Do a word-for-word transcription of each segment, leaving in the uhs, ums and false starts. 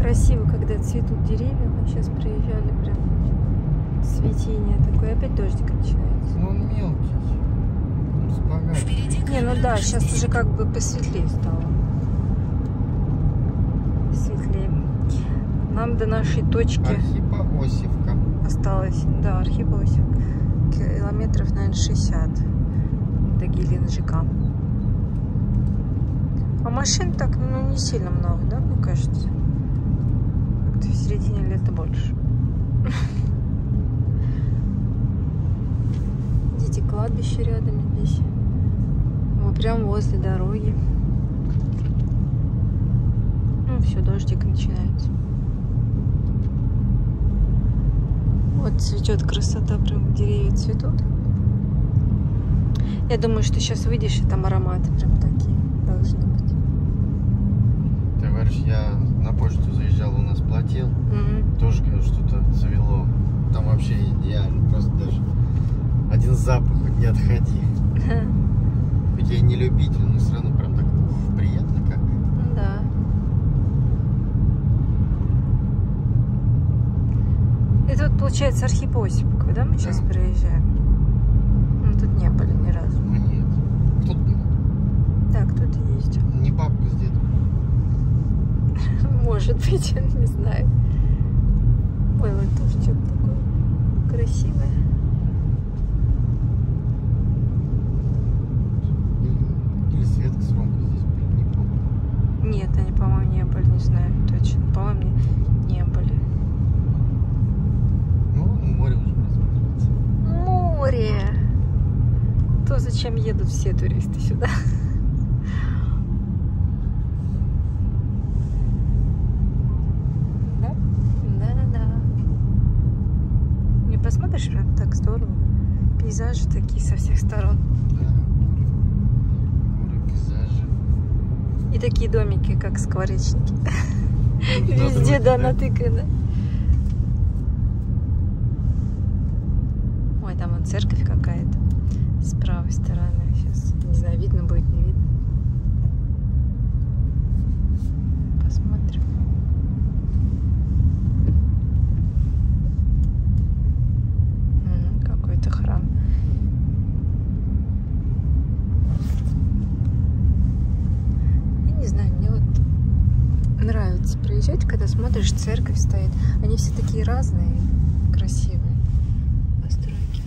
Красиво, когда цветут деревья. Мы сейчас приезжали, прям цветение такое. Опять дождик начинается. Ну он мелкий. Он спагат. Не, ну да, сейчас уже как бы посветлее стало. Светлее. Нам до нашей точки Архипоосевка. осталось, да, Архипоосевка, километров, наверное, шестьдесят до Геленджика. А машин так, ну, не сильно много, да, мне кажется? Как-то в середине лета больше. Видите, кладбище рядом здесь. Вот прям возле дороги. Ну, все, дождик начинается. Вот цветет красота, прям деревья цветут. Я думаю, что сейчас выйдешь, и там ароматы прям такие должны быть. Ты говоришь, я на почту заезжал, у нас платил. Угу. Тоже, конечно, что-то цвело. Там вообще идеально, просто даже один запах, не отходи. Хоть я и не любитель, но все равно прям так ух, приятно как. Да. И тут, получается, Архипоосевка, да, мы Да. сейчас приезжаем? Мы тут не были ни разу. А нет. Кто был? Да, кто-то ездил. Не бабка с дедом. Может быть, не знаю. Ой, вот тоже что-то такое красивое. Или Светка с Ромкой здесь были, не помню. Нет, они, по-моему, не были, не знаю точно. По-моему, не были. Ну, море уже просматривается. Море! То, зачем едут все туристы сюда. Да? Да-да-да. Не посмотришь, прям так здорово. Пейзажи такие со всех сторон. Да, море. Море, пейзажи. И такие домики, как скворечники. На Везде, дороге, да, да? натыкано. Ой, там вот церковь какая-то с правой стороны. Сейчас, не знаю, видно будет, не видно. Посмотрим. М, Какой-то храм. Я не знаю, мне вот нравится проезжать, когда смотришь, церковь стоит. Они все такие разные, красивые постройки.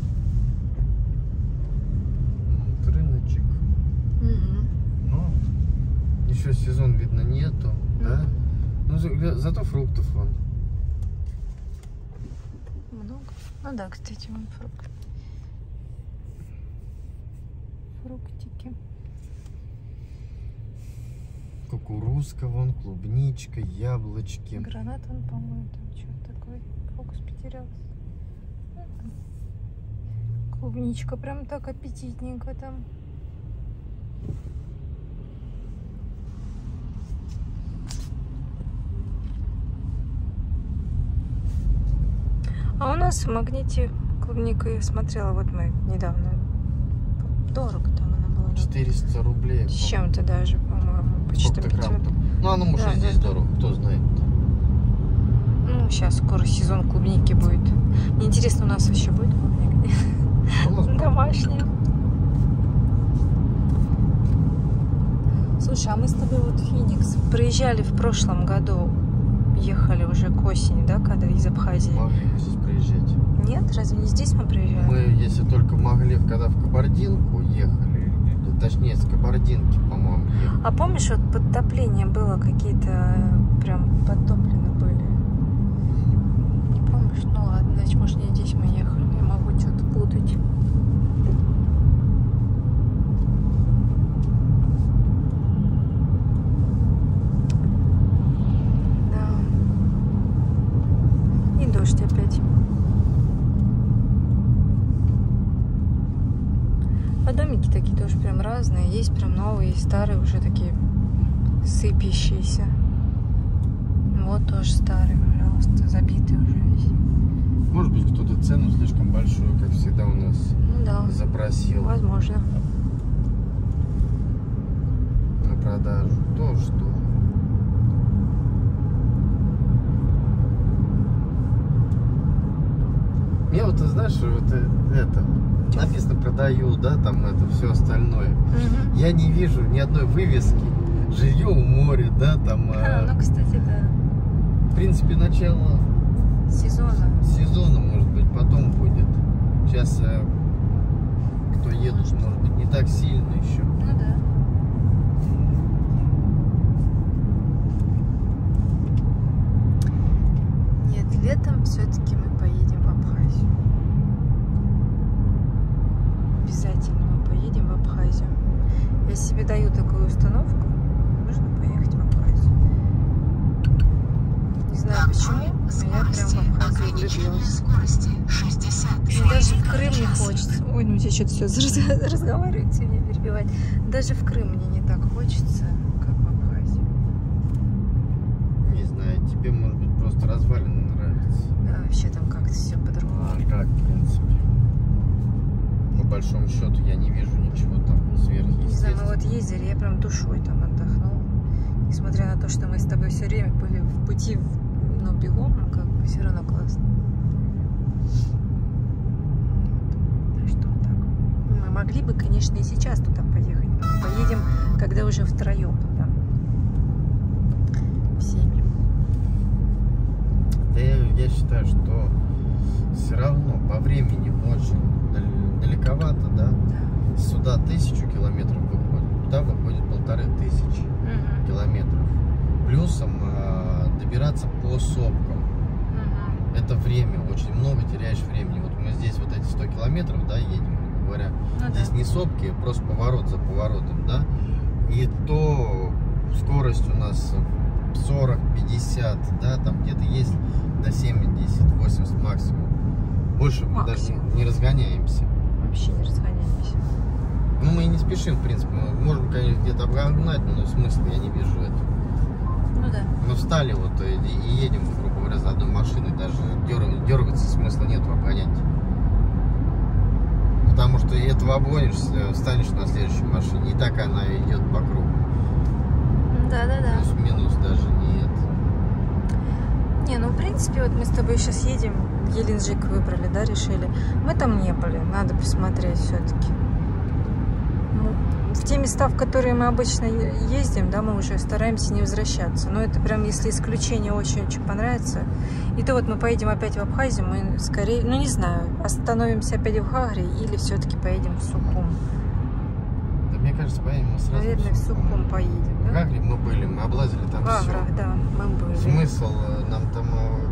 Вот рыночек. Угу. Но еще сезон, видно, нету, да? Ну, за- зато фруктов вон. Много. Ну да, кстати, вон фрукт. Фруктики. Кукурузка вон, клубничка, яблочки. Гранат он, по-моему, там что-то такое. Фокус потерялся. Клубничка прям так аппетитненько там. А у нас в Магните клубника я смотрела, вот мы недавно. Дорого там она была. да? четыреста рублей. С чем-то даже, по-моему, почти Сколько грамм пятьсот. там? Ну, оно может Да, и здесь да. дорого, кто знает. Ну, сейчас скоро сезон клубники будет. Мне интересно, у нас вообще будет клубника? У нас Домашняя. Слушай, а мы с тобой вот в Феникс приезжали в прошлом году. Ехали уже к осени, да, когда из Абхазии? могли бы здесь приезжать. Нет, разве не здесь мы приезжали? Мы, если только могли, когда в Кабардинку ехали, да, точнее, с Кабардинки, по-моему, ехали. А помнишь, вот подтопление было, какие-то прям подтоплены были? Не помнишь? Ну ладно, значит, может, не здесь мы ехали. Я могу что-то путать. Да. И дождь опять. А домики такие тоже прям разные. Есть прям новые, есть старые, уже такие сыпящиеся. Вот тоже старый, пожалуйста, забитый уже весь. Может быть, кто-то цену слишком большую, как всегда у нас, Ну да, запросил возможно. на продажу. То, что вот ты знаешь, вот это написано продаю, да, там это все остальное. Угу. Я не вижу ни одной вывески. Жилье у моря, да, там. А, ну, кстати, да. В принципе, начало сезона. Сезона, может быть, потом будет. Сейчас кто едут, может быть, не так сильно еще. Ну да. Нет, летом все-таки мы поедем в Абхазию. Обязательно мы поедем в Абхазию. Я себе даю такую установку. Нужно поехать в Абхазию. Не знаю почему, но я прям в Абхазию влюбилась. Мне даже в Крым не хочется. Ой, ну я что-то все разговариваю, все меня перебивает. Даже в Крым мне не так хочется, как в Абхазию. Не знаю, тебе, может быть, просто развалины нравится. Да, вообще там как-то все по-другому. А как, в принципе. По большому счету я не вижу ничего там сверхъестественного. Не знаю, мы вот ездили, я прям душой там отдохнула. Несмотря на то, что мы с тобой все время были в пути, ну, бегом, ну, как бы все равно классно. Так что вот так. Мы могли бы, конечно, и сейчас туда поехать. Но мы поедем, когда уже втроем туда. Всеми. Да я, я считаю, что все равно по времени очень далековато, да? Да. Сюда тысячу километров выходит, туда выходит полторы тысячи Угу. километров. Плюсом э, добираться по сопкам. Угу. Это время, очень много теряешь времени. Вот мы здесь вот эти сто километров, да, едем, грубо говоря. Ну, здесь да. не сопки, просто поворот за поворотом, да. И то скорость у нас сорок-пятьдесят, да, там где-то есть до семьдесят-восемьдесят максимум. Больше мы Максимум. даже не разгоняемся. Вообще не разгоняемся. Ну, мы и не спешим, в принципе. Мы можем, конечно, где-то обгонать, но смысла я не вижу этого. Ну да. Мы встали вот и, и едем, грубо говоря, за одной машиной. Даже дерг, дергаться смысла нету обгонять. Потому что этого обгонишься, встанешь на следующей машине. И так она идет по кругу. Да-да-да. Плюс-минус даже нет. Не, ну в принципе, вот мы с тобой сейчас едем, Геленджик выбрали, да, решили. Мы там не были, надо посмотреть все-таки. Ну, в те места, в которые мы обычно ездим, да, мы уже стараемся не возвращаться. Но это прям, если исключение очень-очень понравится. И то вот мы поедем опять в Абхазию, мы скорее, ну не знаю, остановимся опять в Гагре или все-таки поедем в Сухум. Да, мне кажется, поедем мы сразу. Наверное, в Сухум поедем, В да? Гагре мы были, мы облазили там В все. Гаграх, да, мы были. Смысл э, нам там э,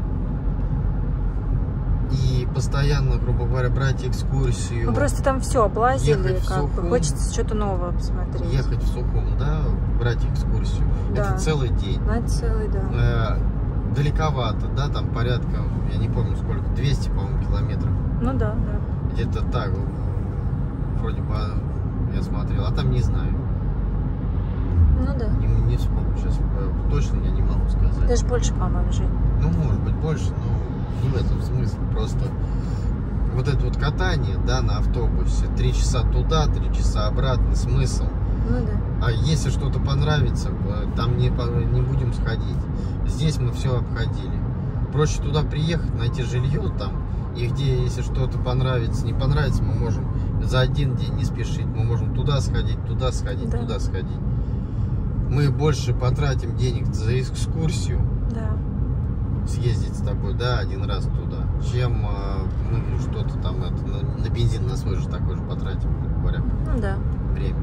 и постоянно, грубо говоря, брать экскурсию. Мы просто там все облазили, Ехать в как бы Сухум. хочется что-то новое посмотреть. Ехать в Сухум, да, брать экскурсию. Да. Это целый день. На целый, да. Э, далековато, да, там порядка, я не помню сколько, двести, по-моему, километров. Ну да, да. Где-то так, вроде бы я смотрел, а там не знаю. Ну да. Не, не вспомню сейчас, э, точно я не могу сказать. Даже больше, по-моему, Жень. Ну, может быть, больше, но не в этом смысле. Просто вот это вот катание, да, на автобусе, три часа туда, три часа обратно, смысл. Ну да. А если что-то понравится, там не, не будем сходить. Здесь мы все обходили. Проще туда приехать, найти жилье там, и где, если что-то понравится, не понравится, мы можем за один день не спешить. Мы можем туда сходить, туда сходить, Да. туда сходить. Мы больше потратим денег за экскурсию, Да. съездить с тобой, да, один раз туда, чем э, мы что-то там это, на, на бензин на свой же такой же потратим, грубо говоря, Ну да. время.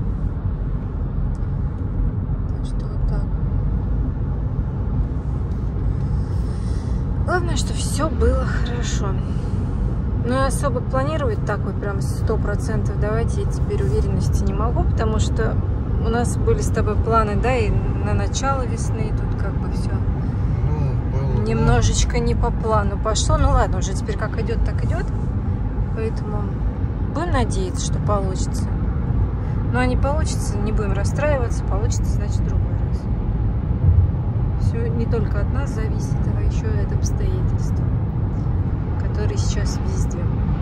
Так что вот так. Главное, что все было хорошо. Но особо планировать так вот прям сто процентов давайте я теперь уверенности не могу, потому что у нас были с тобой планы, да, и на начало весны, и тут как бы все Ну, было, немножечко не по плану пошло. Ну ладно, уже теперь как идет, так идет. Поэтому будем надеяться, что получится. Ну а не получится, не будем расстраиваться. Получится, значит, в другой раз. Все не только от нас зависит, а еще и от обстоятельств, которые сейчас везде.